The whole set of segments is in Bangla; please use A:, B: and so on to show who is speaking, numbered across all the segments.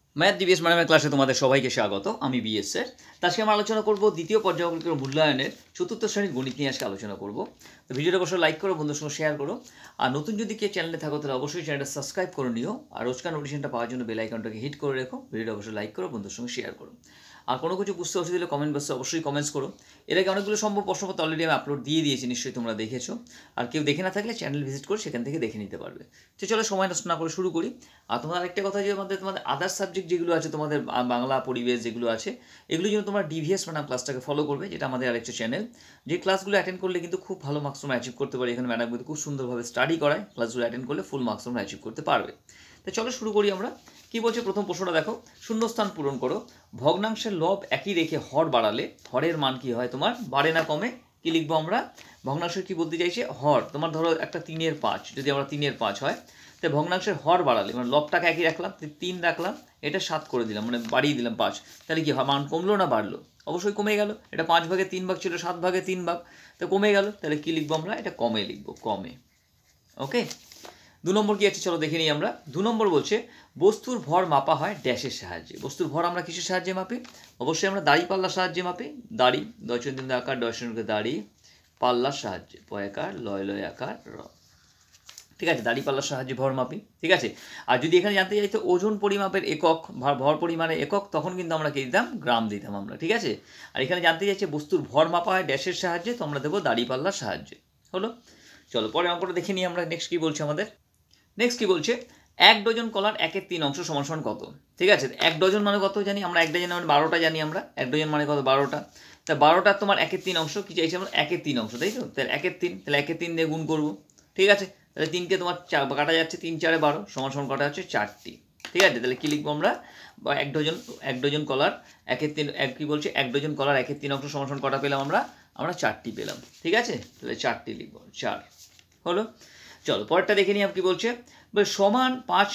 A: ম্যাথ ডিভিএস ম্যাডামের ক্লাসে তোমাদের সবাইকে স্বাগত। আমি বিএস স্যার। আজকে আমরা আলোচনা করব দ্বিতীয় পর্যায়ক্রমিক মূল্যায়নের চতুর্থ শ্রেণীর গণিত নিয়ে আজকে আলোচনা করব। তো ভিডিওটা অবশ্যই লাইক করো, বন্ধুদের সঙ্গে শেয়ার করো, আর নতুন যদি কেউ চ্যানেলে থাকো তাহলে অবশ্যই চ্যানেলটা সাবস্ক্রাইব করে নিও, আর রোজকার নোটিফিকেশনটা পাওয়ার জন্য বেল আইকনটাকে হিট করে রেখো। ভিডিওটা অবশ্যই লাইক করো, বন্ধুদের সঙ্গে শেয়ার করো, আর কোনো কিছু বুঝতে অসুবিধা হলে কমেন্ট বক্সে অবশ্যই কমেন্টস করো। এর আগে অনেকগুলো সম্ভব প্রশ্নপত্র অলরেডি আমি আপলোড দিয়ে দিয়েছি, নিশ্চয়ই তোমরা দেখেছো। আর কেউ দেখে না থাকলে চ্যানেল ভিজিট করে সেখান থেকে দেখে নিতে পারবে। তো চলো সময় নষ্ট না করে শুরু করি। আর তোমাদের আরেকটা কথা, যে তোমাদের আদার্স সাবজেক্ট যেগুলো আছে, তোমাদের বাংলা, পরিবেশ যেগুলো আছে, এগুলোর জন্য তোমরা ডিভিএস ম্যাডাম ক্লাসটাকে ফলো করবে, যেটা আমাদের আরেকটা চ্যানেল। যে ক্লাসগুলো অ্যাটেন্ড করলে কিন্তু খুব ভালো মার্কস তোমরা অ্যাচিভ করতে পারি। এখানে ম্যাডাম কিন্তু খুব সুন্দরভাবে স্টাডি করায়, ক্লাসগুলো অ্যাটেন্ড করলে ফুল মার্কস তোমরা অ্যাচিভ করতে পারবে। তো চলো শুরু করি আমরা। কি বলছে প্রথম প্রশ্নটা দেখো, শূন্যস্থান পূরণ করো। ভগ্নাংশের লব একই রেখে হর বাড়ালে হরের মান কি হয় তোমার, বাড়ে না কমে? কি লিখবো আমরা? ভগ্নাংশের কি বলতে চাইছে, হর। তোমার ধরো একটা 3/5, যদি আমরা 3/5 হয়, তো ভগ্নাংশের হর বাড়ালে, মানে লবটাকে একই রাখলাম, 3 রাখলাম, এটা 7 করে দিলাম, মানে বাড়িয়ে দিলাম 5, তাহলে কি মান কমলো না বাড়লো? অবশ্যই কমে গেল। এটা 5/3 ছিল, 7/3, তো কমে গেল। তাহলে কি লিখবো আমরা? এটা কমে লিখবো, কমে। ওকে। 2 নম্বর কি আছে, চলো দেখে নিই আমরা। 2 নম্বর বলছে বস্তুর ভর মাপা হয় ড্যাশের সাহায্যে। বস্তুর ভর আমরা কিসের সাহায্যে মাপি? অবশ্যই আমরা দাড়ি পাল্লার সাহায্যে মাপি। দাড়ি, দশমিক আকার, দশমিক দাড়ি, পাল্লার সাহায্যে, পয়াকার, লয় আকার, র। ঠিক আছে, দাড়ি পাল্লার সাহায্যে ভর মাপি। ঠিক আছে। আর যদি এখানে জানতে চাই তো ওজন পরিমাপের একক, ভর পরিমাণের একক, তখন কিন্তু আমরা কি দিতাম? গ্রাম দিতাম আমরা। ঠিক আছে। আর এখানে জানতে চাইছে বস্তুর ভর মাপা হয় ড্যাশের সাহায্যে, তো আমরা দেবো দাড়ি পাল্লার সাহায্যে। হলো। চলো পরের অঙ্কটা দেখে নিই আমরা। নেক্সট কি বলছে আমাদের? নেক্সট কি বলছে, 1 ডজন কলার 1/3 অংশ সমান সমান কত? ঠিক আছে, 1 ডজন মানে কত জানি আমরা? 1 ডজন মানে 12টা জানি আমরা। 1 ডজন মানে কত? 12টা। তা 12টার তোমার 1/3 অংশ কি চাইছে আমরা? 1/3 অংশ, তাই তো? তাহলে 1/3, তাহলে 1/3 দিয়ে গুণ করবো। ঠিক আছে। তাহলে 3কে তোমার কাটা যাচ্ছে, 3 4 12, সমান সমান কাটা হচ্ছে 4টি। ঠিক আছে। তাহলে কি লিখবো আমরা? 1 ডজন কলার 1/3, কি বলছে, 1 ডজন কলার 1/3 অংশ সমান সমান কটা পেলাম আমরা? 4টি পেলাম। ঠিক আছে। তাহলে 4টি লিখবো, 4। হলো। চলো পরেরটা দেখে নিই কি বলছে। সমান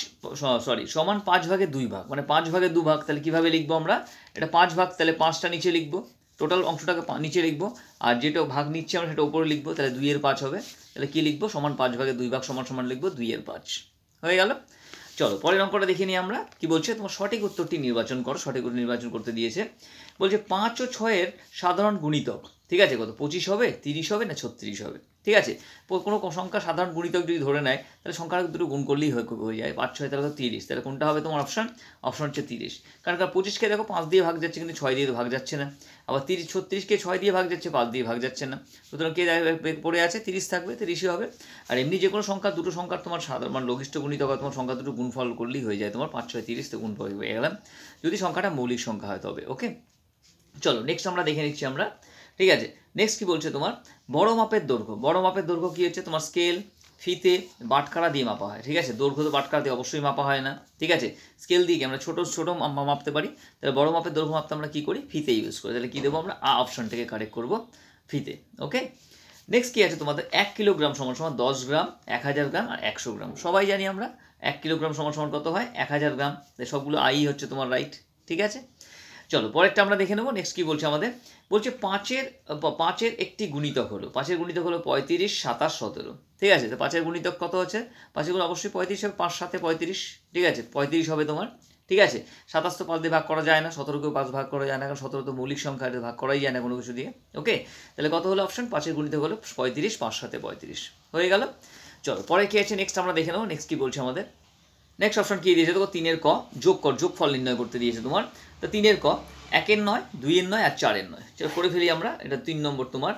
A: 5/2 ভাগ, মানে 5/2 ভাগ। তাহলে কীভাবে লিখবো আমরা? এটা 5 ভাগ, তাহলে 5টা নিচে লিখবো, টোটাল অংশটাকে নিচে লিখবো, আর যেটা ভাগ নিচ্ছে আমরা সেটা উপরে লিখবো। তাহলে 2/5 হবে। তাহলে কি লিখবো? সমান 5/2 ভাগ সমান সমান লিখবো 2/5। হয়ে গেল। চলো পরের অঙ্কটা দেখে নিই আমরা। কি বলছে, তোমার সঠিক উত্তরটি নির্বাচন করো। সঠিক উত্তর নির্বাচন করতে দিয়েছে। বলছে 5 ও 6-এর সাধারণ গুণিতক। ঠিক আছে, কত? 25 হবে, 30 হবে, না 36 হবে? ঠিক আছে। কোনো সংখ্যা সাধারণ গুণিতক যদি ধরে নেয়, তাহলে সংখ্যাটা দুটো গুণ করলেই হয়ে যায়। 5 6, তাহলে তো 30। তাহলে কোনটা হবে তোমার অপশন? অপশন হচ্ছে 30। কারণ 25কে দেখো 5 দিয়ে ভাগ যাচ্ছে, কিন্তু 6 দিয়ে তো ভাগ যাচ্ছে না। আবার 36কে 6 দিয়ে ভাগ যাচ্ছে, 5 দিয়ে ভাগ যাচ্ছে না। সুতরাং কে পড়ে আছে? 30 থাকবে, 30ই হবে। আর এমনি যে কোনো সংখ্যা, দুটো সংখ্যার তোমার সাধারণ লঘিষ্ঠ গুণিতক, তোমার সংখ্যা দুটো গুণফল করলেই হয়ে যায় তোমার 5 6 30, তো গুণ হয়ে গেলাম, যদি সংখ্যাটা মৌলিক সংখ্যা হয় তবে। ওকে। চলো নেক্সট আমরা দেখে নিচ্ছি আমরা। ঠিক আছে। নেক্সট কি বলছে তোমার, বড় মাপের দৈর্ঘ্য। বড় মাপের দৈর্ঘ্য কি হচ্ছে তোমার? স্কেল, ফিতে, বাটখারা দিয়ে মাপা হয়। ঠিক আছে। দৈর্ঘ্য তো বাটখারা দিয়ে অবশ্যই মাপা হয় না। ঠিক আছে। স্কেল দিয়ে কি আমরা ছোটো মাপতে পারি। তাহলে বড় মাপের দৈর্ঘ্য মাপতে আমরা কী করি? ফিতে ইউজ করি। তাহলে কী দেবো আমরা? অপশনটাকে কারেক্ট করবো, ফিতে। ওকে। নেক্সট কি আছে তোমাদের? 1 কিলোগ্রাম সমান সমান 10 গ্রাম, 1000 গ্রাম, আর 100 গ্রাম। সবাই জানি আমরা 1 কিলোগ্রাম সমান সমান কত হয়? 1000 গ্রাম। সবগুলো হচ্ছে তোমার রাইট। ঠিক আছে। চলো পরেরটা আমরা দেখে নেবো। নেক্সট কি বলছে আমাদের? বলছে 5-এর একটি গুণিতক হলো। 5-এর গুণিতক হলো 35, 27, 17। ঠিক আছে। তো 5-এর গুণিতক কত হচ্ছে? 5-এর গুণ অবশ্যই 35 হবে। 5 7 35। ঠিক আছে, 35 হবে তোমার। ঠিক আছে। 27 তো 5 দিয়ে ভাগ করা যায় না, 17কেও 5 ভাগ করা যায় না, কারণ 17 তো মৌলিক সংখ্যা, এটা ভাগ করাই যায় না কোনো কিছু দিয়ে। ওকে। তাহলে কত হলো অপশন? 5-এর গুণিতক হলো 35, 5 7 35। হয়ে গেল। চলো পরে কি আছে নেক্সট আমরা দেখে নেবো। নেক্সট কি বলছে আমাদের? নেক্সট অপশন কি দিয়েছে দেখো, 3-এর ক, যোগফল নির্ণয় করতে দিয়েছে তোমার। তো 3-এর ক, 1-এর 9, 2-এর 9, আর 4-এর 9। চলো করে ফেলি আমরা। এটা 3 নম্বর তোমার।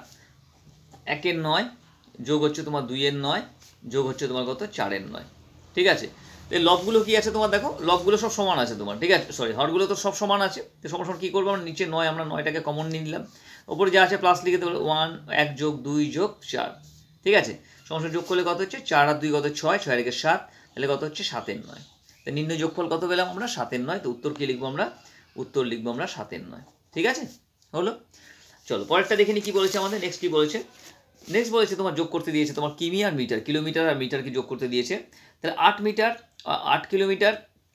A: 1-এর 9 যোগ হচ্ছে তোমার 2-এর 9 যোগ হচ্ছে তোমার কত? 4-এর 9। ঠিক আছে। তো এই লবগুলো কি আছে তোমার? দেখো লবগুলো সব সমান আছে তোমার। ঠিক আছে, হরগুলো তো সব সমান আছে। তো সমান কী করবো আমরা? নিচে 9, আমরা 9টাকে কমন নিয়ে নিলাম। ওপরে যা আছে প্লাস লিখে দেবো, 1 যোগ 2 যোগ 4। ঠিক আছে। সমস্যা যোগ করলে কত হচ্ছে? 4 আর 2 কত? 6, 6 রেখে 7, তাহলে কত হচ্ছে? 7-এর 9। তো নির্ণয় যোগফল কত পেলাম আমরা? 7-এর 9। তো উত্তর কী লিখবো আমরা? উত্তর লিখবো আমরা 7-এর 9। ঠিক আছে। হলো। চলো পরেরটা দেখে নি কি বলেছে আমাদের। নেক্সট কি বলেছে? নেক্সট বলেছে তোমার যোগ করতে দিয়েছে তোমার কিমি আর মিটার, কিলোমিটার আর মিটারকে যোগ করতে দিয়েছে। তাহলে 8 kilometre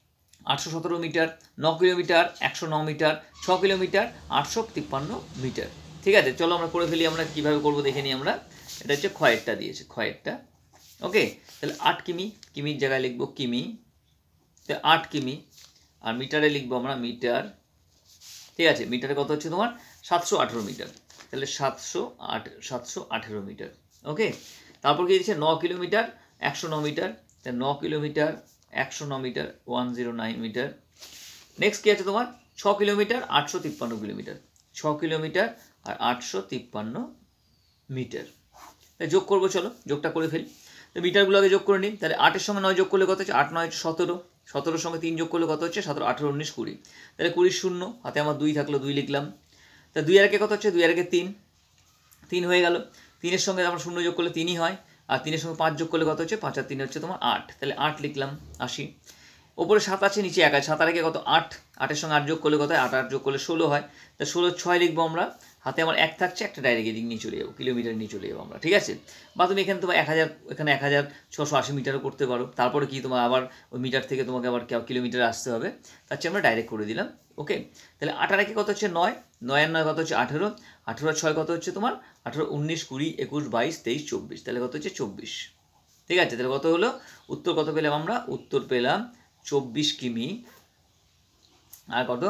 A: 817 metre, 9 kilometre 109 metre, 6 kilometre 853 metre. ঠিক আছে। চলো আমরা করে ফেলি। আমরা কীভাবে করবো দেখে নিই আমরা। এটা হচ্ছে ক্ষয়েরটা দিয়েছে, ক্ষয়েরটা। ওকে। তাহলে 8 কিমি, কিমির জায়গায় লিখবো কিমি। তাহলে 8 কিমি আর মিটারে লিখবো আমরা মিটার, ঠিক আছে। মিটারে কত হচ্ছে তোমার 718 মিটার, তাহলে 718 মিটার। ওকে, তারপর কি দিচ্ছে 9 কিলোমিটার 109 মিটার, তাহলে 9 কিলোমিটার 109 মিটার 109 মিটার। নেক্সট কি আছে তোমার 6 কিলোমিটার 853 কিলোমিটার, 6 কিলোমিটার আর 853 মিটার। তাই যোগ করবো, চলো যোগটা করে ফেলি। তো মিটারগুলো আগে যোগ করে নিই। তাহলে 8-এর সঙ্গে 9 যোগ করলে কত হচ্ছে 8 9 হচ্ছে 17, 17-এর সঙ্গে 3 যোগ করলে কত হচ্ছে 17 18 19 20, তাহলে 20 শূন্য, হাতে আমার 2 থাকলো 2 লিখলাম। তা 2 আর 1 কত হচ্ছে 2 আর 1 3, 3 হয়ে গেল। 3-এর সঙ্গে আমরা 0 যোগ করলে 3ই হয়, আর 3-এর সঙ্গে 5 যোগ করলে কত হচ্ছে 5 আর 3 হচ্ছে তোমার 8, তাহলে 8 লিখলাম। 80, ওপরে 7 আছে নিচে 1 আছে, 7 আর 1 কত 8, 8-এর সঙ্গে 8 যোগ করলে কত হয় 8 8 যোগ করলে 16 হয়, তা 16 6 লিখবো আমরা। হাতে আমার 1 থাকছে, একটা ডাইরেক্ট এদিক নিয়ে চলে যাবো, কিলোমিটার নিয়ে চলে যাবো আমরা, ঠিক আছে। বা তুমি এখানে তোমার 1000, এখানে 1680 মিটারও করতে পারো। তারপরে কি তোমার আবার ওই মিটার থেকে তোমাকে আবার কিলোমিটার আসতে হবে, তার চেয়ে আমরা ডাইরেক্ট করে দিলাম। ওকে, তাহলে 8 আর 1 কত হচ্ছে 9, 9 আর 9 কত হচ্ছে 18, 18 আর 6 কত হচ্ছে তোমার 18 19 20 21 22 23 24, তাহলে কত হচ্ছে 24, ঠিক আছে। তাহলে কত হলো উত্তর, কত পেলাম আমরা, উত্তর পেলাম 24 কিমি আর কত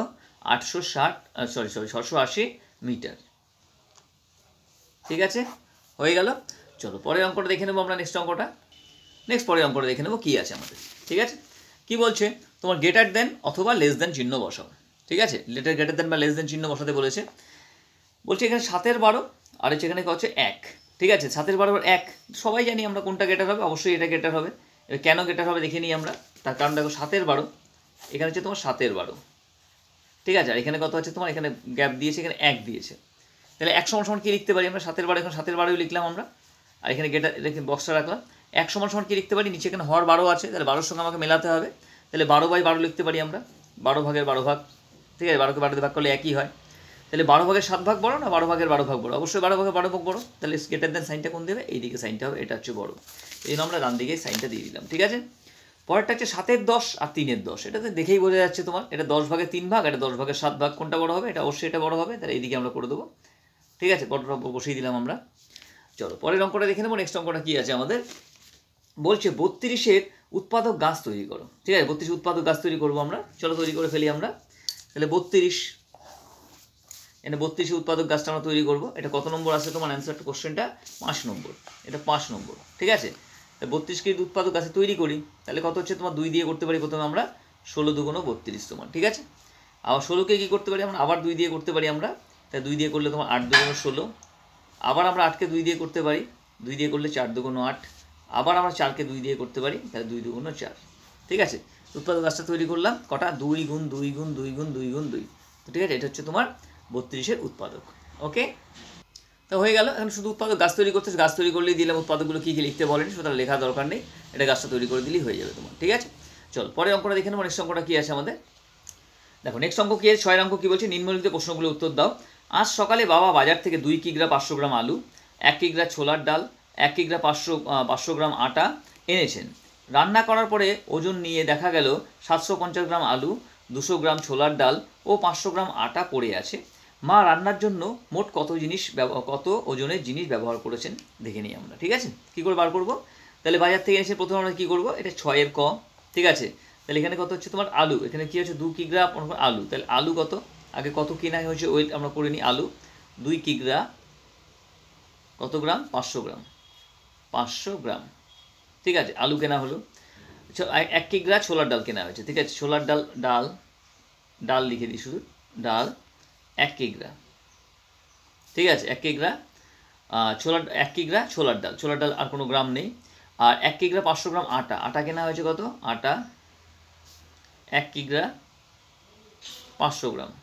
A: 780 মিটার, ঠিক আছে, হয়ে গেল। চলো পরের অঙ্কটা দেখে নেবো আমরা, নেক্সট পরের অঙ্কটা দেখে নেবো কী আছে আমাদের, ঠিক আছে। কি বলছে তোমার গ্রেটার দেন অথবা লেস দেন চিহ্ন বসাও, ঠিক আছে। গ্রেটার দেন বা লেস দেন চিহ্ন বসাতে বলেছে। বলছে এখানে 7-এর 12 আর হচ্ছে এখানে হচ্ছে 1, ঠিক আছে। 7-এর 12 1 সবাই জানি আমরা কোনটা গ্রেটার হবে, অবশ্যই এটা গ্রেটার হবে। এবার কেন গ্রেটার হবে দেখে নিই আমরা। তার কারণ দেখো 7-এর 12 এখানে হচ্ছে তোমার 7-এর 12, ঠিক আছে। আর এখানে কত আছে তোমার, এখানে গ্যাপ দিয়েছে, এখানে 1 দিয়েছে, তাহলে 1 সমান কি লিখতে পারি আমরা 7-এর 12, এখন 7-এর 12 লিখলাম আমরা। আর এখানে গ্রেটার এখানে বক্সটা রাখলাম। 1 সমান কি লিখতে পারি, নিচে এখানে হর 12 আছে, তাহলে 12-এর সঙ্গে আমাকে মেলাতে হবে, তাহলে 12/12 লিখতে পারি আমরা, 12 ভাগের 12 ভাগ, ঠিক আছে। 12কে 12 ভাগ করলে একই হয়, তাহলে 12 ভাগের 7 ভাগ বড় না 12 ভাগের 12 ভাগ বড়, অবশ্যই 12 ভাগের 12 ভাগ বড়। তাহলে গ্রেটার দেন সাইনটা কোন দেবে, এইদিকে সাইনটা হবে, এটা হচ্ছে বড়, এই জন্য আমরা ডান দিকে সাইনটা দিয়ে দিলাম, ঠিক আছে। পরেরটা হচ্ছে 7-এর 10 আর 3-এর 10, এটাতে দেখেই বোঝা যাচ্ছে তোমার এটা 10 ভাগের 3 ভাগ, এটা 10 ভাগের 7 ভাগ, কোনটা বড় হবে, এটা অবশ্যই এটা বড় হবে, তাহলে এইদিকে আমরা করে দেবো, ঠিক আছে। বড়টা বসিয়ে দিলাম আমরা। চলো পরের অঙ্কটা দেখে নেবো। নেক্সট অঙ্কটা কী আছে আমাদের, বলছে 32-এর উৎপাদক গাছ তৈরি করো, ঠিক আছে। 32 উৎপাদক গাছ তৈরি করবো আমরা, চলো তৈরি করে ফেলি আমরা। তাহলে 32, এখানে 32 উৎপাদক গাছটা আমরা তৈরি করবো। এটা কত নম্বর আছে তোমার অ্যান্সারটা, কোশ্চেনটা 5 নম্বর, এটা 5 নম্বর, ঠিক আছে। 32কে যদি উৎপাদক গাছে তৈরি করি তাহলে কত হচ্ছে তোমার 2 দিয়ে করতে পারি প্রথমে আমরা, 16 2 32 তোমার, ঠিক আছে। আবার 16কে কী করতে পারি আমরা, আবার 2 দিয়ে করতে পারি আমরা, তাই 2 দিয়ে করলে তোমার 8 2 16, আবার আমরা 8কে 2 দিয়ে করতে পারি, 2 দিয়ে করলে 4 2 8, আবার আমরা 4কে 2 দিয়ে করতে পারি, তাহলে 2 2 4, ঠিক আছে। উৎপাদক গাছটা তৈরি করলাম কটা, 2 গুণ 2 গুণ 2 গুণ 2 গুণ 2, তো ঠিক আছে। এটা হচ্ছে তোমার 32-এর উৎপাদক। ওকে, তো হয়ে গেল। এখন শুধু উৎপাদক গাছ তৈরি করতে, গাছ তৈরি করলেই দিলাম, উৎপাদকগুলো কী কী লিখতে বলেনি সুতরাং লেখা দরকার নেই, এটা গাছটা তৈরি করে দিলেই হয়ে যাবে তোমার, ঠিক আছে। চল পরের অঙ্কটা দেখে নেবো। নেক্সট অঙ্কটা কী আছে আমাদের, দেখো নেক্সট অঙ্ক কী আছে, 6 অঙ্ক কী বলছে, নিম্নলিখিত প্রশ্নগুলো উত্তর দাও। আজ সকালে বাবা বাজার থেকে 2 কিগ্রা 500 গ্রাম আলু, 1 কিগ্রা ছোলার ডাল, 1 কিগ্রা 500 গ্রাম আটা এনেছেন। রান্না করার পরে ওজন নিয়ে দেখা গেল 750 গ্রাম আলু, 200 গ্রাম ছোলার ডাল ও 500 গ্রাম আটা পড়ে আছে। মা রান্নার জন্য মোট কত ওজনের জিনিস ব্যবহার করেছেন দেখে নিই আমরা, ঠিক আছে। কী করে বার করবো, তাহলে বাজার থেকে এসে প্রথমে আমরা কী করবো, এটা 6-এর ক, ঠিক আছে। তাহলে এখানে কত হচ্ছে তোমার আলু, এখানে কী হচ্ছে 2 কিগ্রা আলু, তাহলে আলু কত, আগে কত কেনা হয়েছে ওয়েট আমরা করে নিই। আলু 2 কিগ্রা কত গ্রাম, 500 গ্রাম, 500 গ্রাম, ঠিক আছে। আলু কেনা হলো। 1 কিগ্রা ছোলার ডাল কেনা হয়েছে, ঠিক আছে। ছোলার ডাল লিখে দিই শুধু, ডাল 1 কিগ্রা, ঠিক আছে। 1 কিগ্রা 1 কিগ্রা ছোলার ডাল আর কোনো গ্রাম নেই। আর 1 কিগ্রা 500 গ্রাম আটা কেনা হয়েছে কত, আটা 1 কিগ্রা 500 গ্রাম,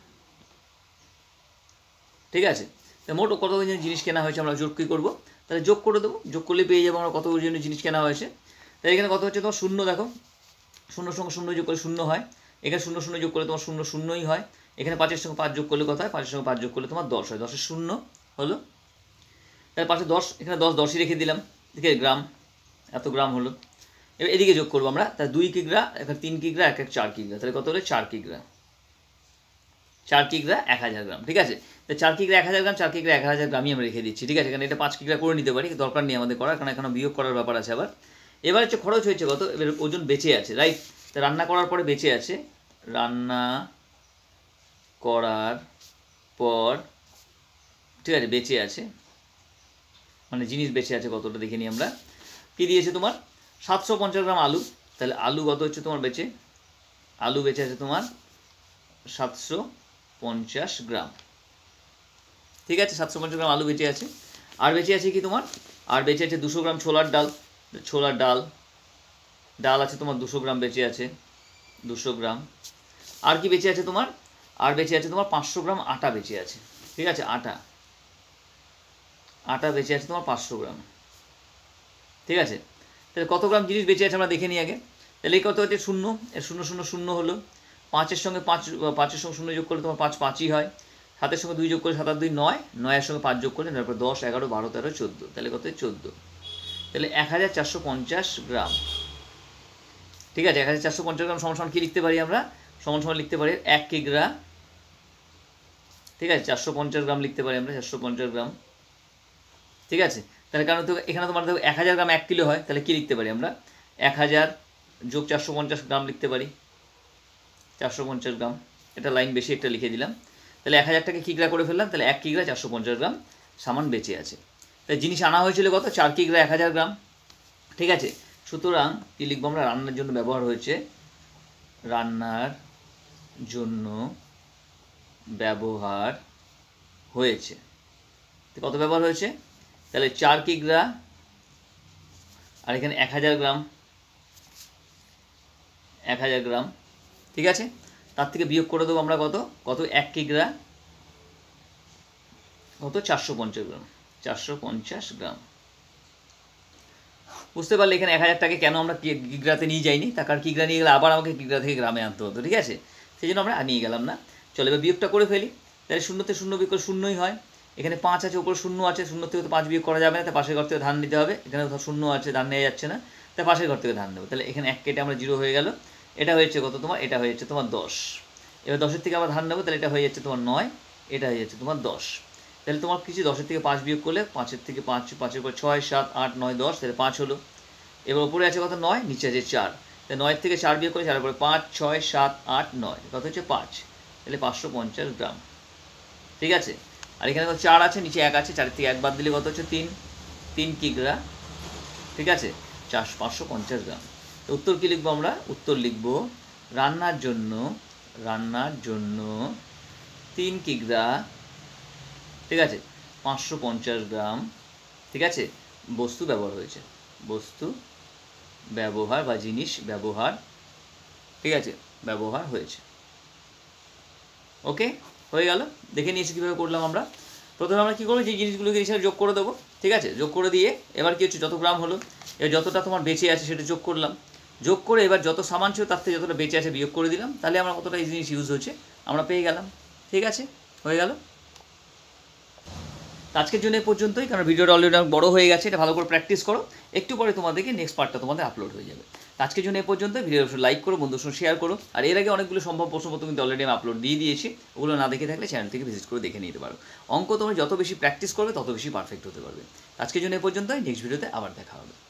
A: ঠিক আছে। তো মোট কত ওজনের জিনিস কেনা হয়েছে আমরা যোগ কী করবো, তাহলে যোগ করে দেবো, যোগ করলে পেয়ে যাবো আমরা কত ওজনের জিনিস কেনা হয়েছে। তাই এখানে কত হচ্ছে তোমার 0, দেখো 0 সঙ্গে 0 যোগ করলে 0 হয়, এখানে 0 0 যোগ করলে তোমার 0 0ই হয়, এখানে 5-এর সঙ্গে 5 যোগ করলে কত হয়, 5-এর সঙ্গে 5 যোগ করলে তোমার 10 হয়, 10-এর 0 হলো, তাহলে 5-এ 10, এখানে 10ই রেখে দিলাম, ঠিক আছে। গ্রাম, এত গ্রাম হলো। এবার এদিকে যোগ করবো আমরা, তাহলে 2 কিগ্রা, এখানে 3 কিগ্রা, 4 কিগ্রা, তাহলে কত হলো 4 কিগ্রা, 4 কিগ্রা 1000 গ্রাম, ঠিক আছে। তো 4 কিগ্রা 1000 গ্রাম, 4 কিগ্রা 1000 গ্রামই আমরা রেখে দিচ্ছি, ঠিক আছে। এখানে এটা 5 কিগ্রা করে নিতে পারি, দরকার নেই আমাদের করার, কারণ এখানে বিয়োগ করার ব্যাপার আছে আবার। এবার হচ্ছে খরচ হয়েছে কত, এবার ওজন বেঁচে আছে, রাইট। তো রান্না করার পরে বেঁচে আছে, রান্না করার পর, ঠিক আছে, বেঁচে আছে, মানে জিনিস বেঁচে আছে কতটা দেখে নিই আমরা। কী দিয়েছে তোমার 750 গ্রাম আলু, তাহলে আলু কত হচ্ছে তোমার বেঁচে, আলু বেঁচে আছে তোমার 750 গ্রাম, ঠিক আছে, 750 গ্রাম আলু বেঁচে আছে। আর বেঁচে আছে কি তোমার, আর বেঁচে আছে 200 গ্রাম ছোলার ডাল, ছোলার ডাল, ডাল আছে তোমার 200 গ্রাম বেঁচে আছে, 200 গ্রাম। আর কি বেঁচে আছে তোমার, আর বেঁচে আছে তোমার 500 গ্রাম আটা বেঁচে আছে, ঠিক আছে, আটা, আটা বেঁচে আছে তোমার 500 গ্রাম, ঠিক আছে। তাহলে কত গ্রাম জিনিস বেঁচে আছে আমরা দেখে নিই আগে। তাহলে এই কত হচ্ছে 0, এর 0 0 0 হলো, 5-এর সঙ্গে 5-এর সঙ্গে 0 যোগ করলে তোমার 5 5ই হয়, 7-এর সঙ্গে 2 যোগ করলে 7 আর 2 9, 9-এর সঙ্গে 5 যোগ করলে তারপর 10 11 12 13 14, তাহলে কত 14, তাহলে 1450 গ্রাম, ঠিক আছে। 1450 গ্রাম সমান সমান কী লিখতে পারি আমরা, সমান সমান লিখতে পারি 1 কিগ্রা, ঠিক আছে, 450 গ্রাম লিখতে পারি আমরা, 450 গ্রাম, ঠিক আছে। তাহলে কারণ তো এখানে তোমার দেখো 1000 গ্রাম 1 কিলো হয়, তাহলে কী লিখতে পারি আমরা 1000 যোগ 450 গ্রাম লিখতে পারি, 450 গ্রাম, এটা লাইন বেশি একটা লিখে দিলাম। তাহলে 1000টাকে কিগ্রা করে ফেললাম, তাহলে 1 কিগ্রা 450 গ্রাম সামান বেঁচে আছে। তাই জিনিস আনা হয়েছিল কত 4 কিগ্রা 1000 গ্রাম, ঠিক আছে। সুতরাং কী লিখবো আমরা, রান্নার জন্য ব্যবহার হয়েছে, রান্নার জন্য ব্যবহার হয়েছে, কত ব্যবহার হয়েছে, তাহলে 4 কিগ্রা আর এখানে 1000 গ্রাম, 1000 গ্রাম, ঠিক আছে। তার থেকে বিয়োগ করে দেবো আমরা কত, কত 1 কিগ্রা কত 450 গ্রাম, 450 গ্রাম, বুঝতে পারলে এখানে 1000টাকে কেন আমরা কিগ্রাতে নিয়ে যাইনি, তার কারণ কিগ্রা নিয়ে গেলে আবার আমাকে কিগ্রা থেকে গ্রামে আনতে হতো, ঠিক আছে, সেই জন্য আমরা নিয়ে গেলাম না। চলো এবার বিয়োগটা করে ফেলি, তাহলে 0 0 বিয়োগ করে 0ই হয়, এখানে 5 আছে উপরে 0 আছে, 0 থেকে তো 5 বিয়োগ করা যাবে না, তাই পাশের ঘর থেকে ধান নিতে হবে, এখানে ধর 0 আছে ধান নেওয়া যাচ্ছে না, তাই পাশের ঘর থেকে ধান নেবো, তাহলে এখানে 1 কেটে আমরা 0 হয়ে গেল, এটা হয়েছে কত তোমার, এটা হয়ে যাচ্ছে তোমার 10, এবার 10-এর থেকে আবার ধান নেবো, তাহলে এটা হয়ে যাচ্ছে তোমার 9, এটা হয়ে যাচ্ছে তোমার 10, তাহলে তোমার কিছু 10-এর থেকে 5 বিয়োগ করলে 5-এর থেকে 5, 5-এর পর 6 7 8 9 10, তাহলে 5 হলো। এবার উপরে আছে কত 9, নিচে আছে 4, তাহলে 9-এর থেকে 4 বিয়োগ করে 4-এর পরে 5 6 7 8 9, কত হচ্ছে 5, তাহলে 550 গ্রাম, ঠিক আছে। আর এখানে 4 আছে, নিচে 1 আছে, 4-এর থেকে 1 বাদ দিলে কত হচ্ছে 3 কিগ্রা, ঠিক আছে, 550 গ্রাম। তো উত্তর কী লিখবো আমরা, উত্তর লিখবো রান্নার জন্য 3 কিগ্রা, ঠিক আছে, 550 গ্রাম, ঠিক আছে, বস্তু ব্যবহার হয়েছে, বস্তু ব্যবহার বা জিনিস ব্যবহার, ঠিক আছে, ব্যবহার হয়েছে। ওকে, হয়ে গেল, দেখে নিয়েছি কীভাবে করলাম আমরা। প্রথমে আমরা কী করবো, যে জিনিসগুলোকে হিসাবে যোগ করে দেবো, ঠিক আছে, যোগ করে দিয়ে এবার কী হচ্ছে, যত গ্রাম হলো এবার যতটা তোমার বেঁচে আছে সেটা যোগ করলাম, যোগ করে এবার যত সামান ছিল তার থেকে যতটা বেঁচে আছে বিয়োগ করে দিলাম, তাহলে আমরা কতটা এই জিনিস ইউজ হচ্ছে আমরা পেয়ে গেলাম, ঠিক আছে, হয়ে গেল। আজকের জন্য এই পর্যন্তই, কারণ ভিডিওটা অলরেডি অনেক বড় হয়ে গেছে, এটা ভালো করে প্র্যাকটিস করো, একটু পরে তোমাদেরকে নেক্সট পার্টটা তোমাদের আপলোড হয়ে যাবে। আজকের জন্য এই পর্যন্ত, ভিডিও লাইক করো, বন্ধুর সঙ্গে শেয়ার করো, আর এর আগে অনেকগুলো সম্ভব প্রশ্নপত্র কিন্তু অলরেডি আমি আপলোড দিয়ে দিয়েছি, ওগুলো না দেখে থাকলে চ্যানেল থেকে ভিজিট করে দেখে নিতে পারো। অঙ্ক তোমরা যত বেশি প্র্যাকটিস করবে তত বেশি পারফেক্ট হতে পারবে। আজকের জন্য এই পর্যন্তই, নেক্সট ভিডিওতে আবার দেখা হবে।